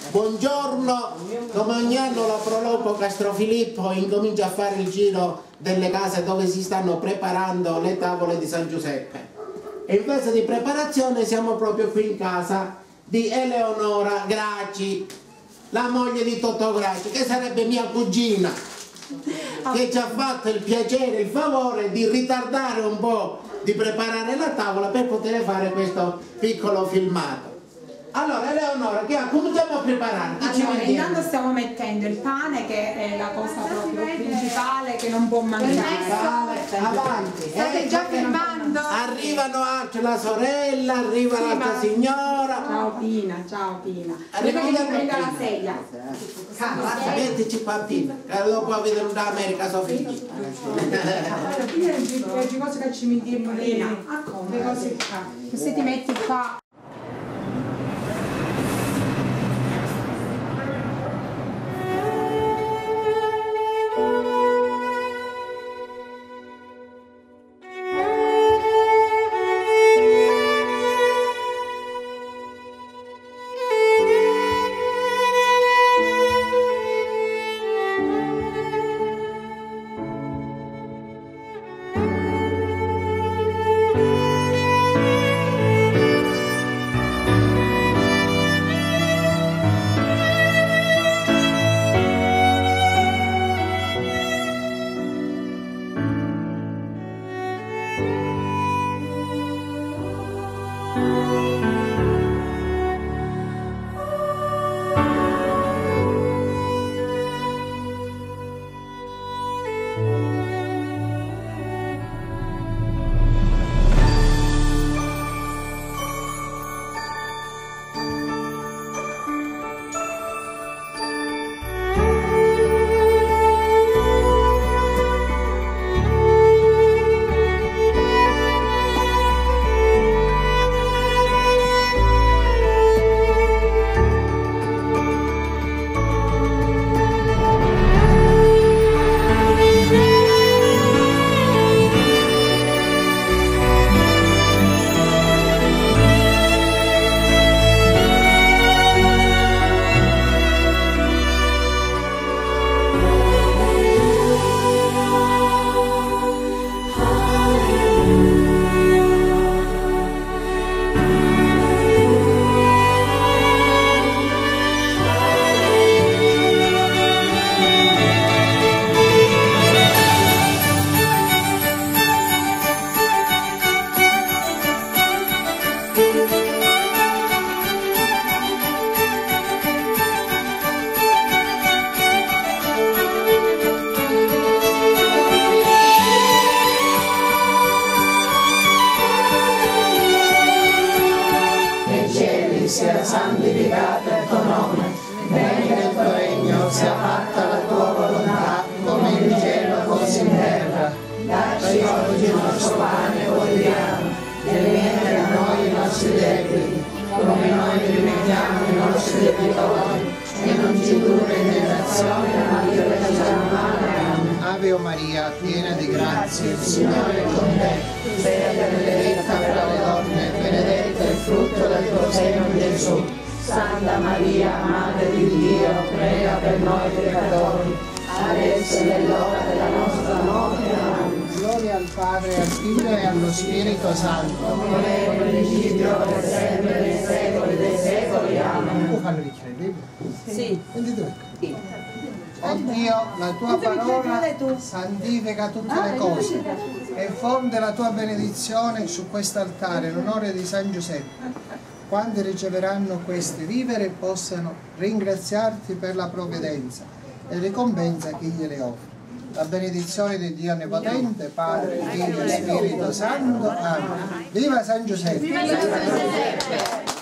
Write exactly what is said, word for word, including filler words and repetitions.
buongiorno, come ogni anno la Proloco Castrofilippo incomincia a fare il giro delle case dove si stanno preparando le tavole di San Giuseppe. E in fase di preparazione siamo proprio qui in casa di Eleonora Graci, la moglie di Totò Graci, che sarebbe mia cugina, che ci ha fatto il piacere e il favore di ritardare un po' di preparare la tavola per poter fare questo piccolo filmato. Allora Eleonora, che cominciamo a preparare. Allora, intanto stiamo mettendo il pane, che è la cosa proprio principale che non può mancare. Avanti. State già filmando? Arrivano anche la sorella, arriva sì, l'altra ma... signora. Ciao Pina, ciao Pina. Arriva Prima di prendere la sedia. Metteci qua Pina, dopo a vedere da America sono figli. Allora, Pina è le cose che ci mettiamo lì. Le cose qua. Se ti metti qua. Sia santificato il tuo nome, venga il tuo regno, sia fatta la tua volontà, come in cielo così in terra. Dacci oggi il nostro pane quotidiano, e rimetti a noi i nostri debiti, come noi rimettiamo i nostri debitori, e non ci indurre in tentazione, ma liberaci dal male. Amen. Ave Maria, piena di grazia, il Signore è con te, sei benedetta fra le donne, benedetto è il frutto del tuo seno Gesù. Santa Maria, Madre di Dio, prega per noi peccatori, adesso è l'ora della nostra morte. Amen. Gloria al Padre, al Figlio e allo Spirito Santo. Come nel principio, per sempre, nei secoli dei secoli. Amen. Può farlo leggere il libro? Sì. Sì. Oh Dio, la tua parola santifica tutte le cose e fonde la tua benedizione su quest'altare in onore di San Giuseppe. Quando riceveranno queste vivere possano ringraziarti per la provvidenza e ricompensa chi gliele offre. La benedizione di Dio Onnipotente, Padre, Figlio e Spirito Santo. Amen. Viva San Giuseppe! Viva San Giuseppe!